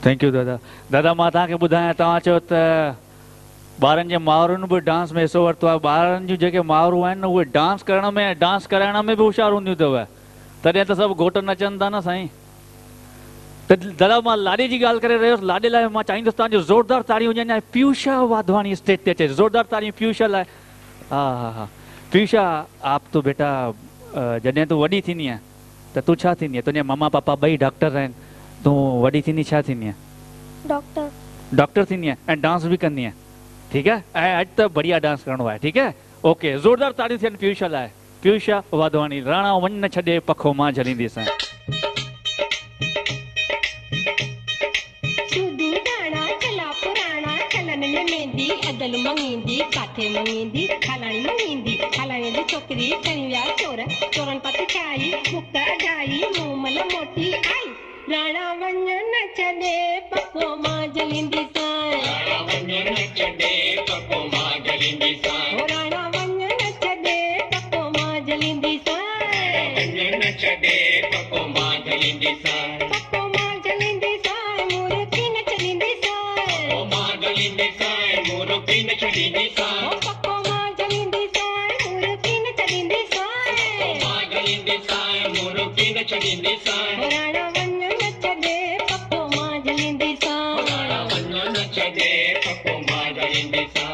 Thank you दादा। दादा मां तव्हांखे ॿुधायां, तव्हां चयो त ॿारनि जे माउरुनि बि डांस में हिसो वरितो आहे। ॿारनि जूं जेके माउरूं आहिनि न उहे डांस करण में, डांस कराइण में बि होशियारु हूंदियूं अथव, तॾहिं त सभु घोट नचनि था न साईं। त दादा मां लाॾे जी ॻाल्हि करे रहियोसि। लाॾे लाइ मां चाहींदुसि तव्हांजो ज़ोरदार ताड़ियूं हुजनि। ऐं पीयूषा वाधवानी स्टेज ते अचे, ज़ोरदार ताड़ियूं पीयूषा लाइ। हा हा हा पीयूषा, आप तो बेटा जॾहिं तूं वॾी थींदी आहे त तूं छा थींदी? तुंहिंजे मम्मा पापा ॿई डॉक्टर आहिनि, तूं वॾी थींदी छा थींदी? डॉक्टर। डॉक्टर थींदी आहे ऐं डांस बि कंदी आहे, ठीकु आहे? ऐं अॼु त बढ़िया डांस करणो आहे, ठीकु आहे? ओके, ज़ोरदार ताड़ियूं थियनि पीयूषा लाइ। पीयूषा वाधवानी, राणा वञ न छॾे पखो मां झलींदीसां। मेहंदी अदल मंगींदी काथे मंगींदी खालाणी मंगींदी खालाणी दी छोकरी कनिया चोर चोरन पत खाई मुक्ता जाई मूमल मोटी आई राणा वञ न छॾे पको मां जलींदी सां। राणा वञ न छॾे पको मां जलींदी सां। राणा वञ न छॾे पको मां जलींदी सां। वञ न छॾे पको मां जलींदी सां। पको मां जलींदी सां मूर्ति न चलींदी सां। मां जलींदी सां मूर्ति न चलींदी सां। पको मां जलींदी सां मूर्ति न चलींदी सां। मां जलींदी सां मूर्ति न चलींदी सां। राणा वञ न छॾे पको मां जलींदी सां। राणा वञ न छॾे पको मां जलींदी सां।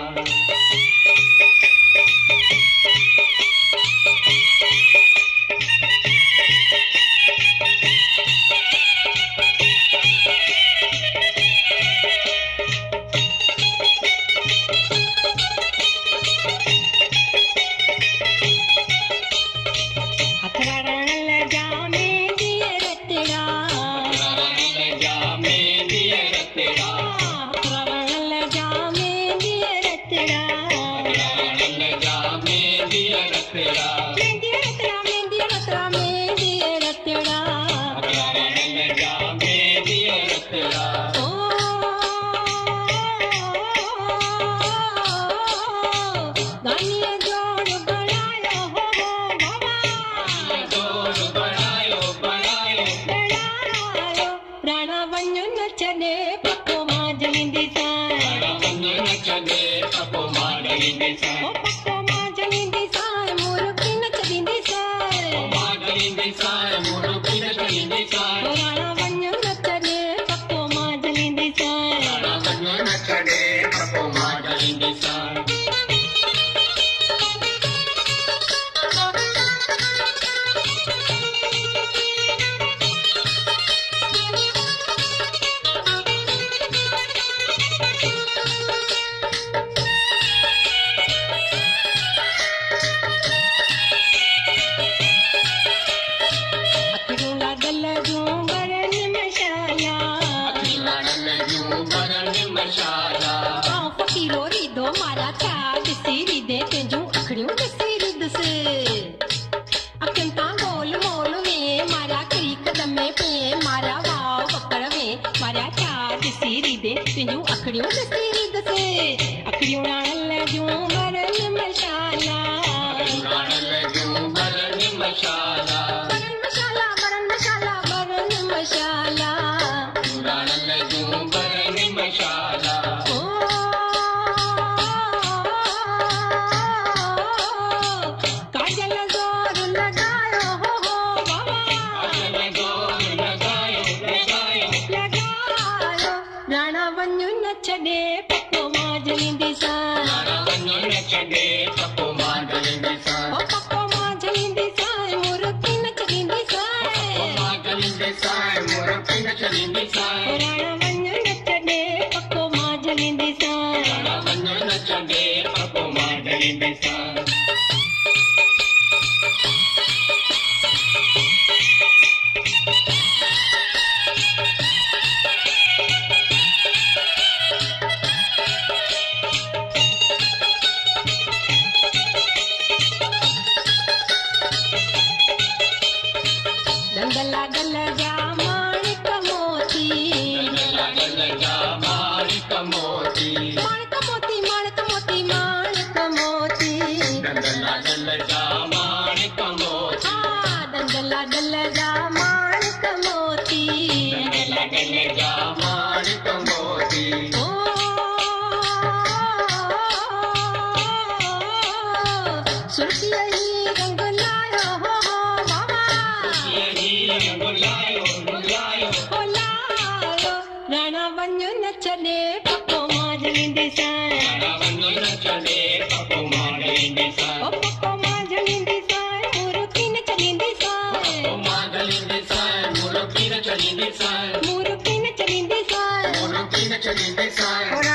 डल जा माणिक मोती झलिंदी साय पप्पो मां झलिंदी साय मुरुकी न चलिंदी साय मुरुकी न चलिंदी साय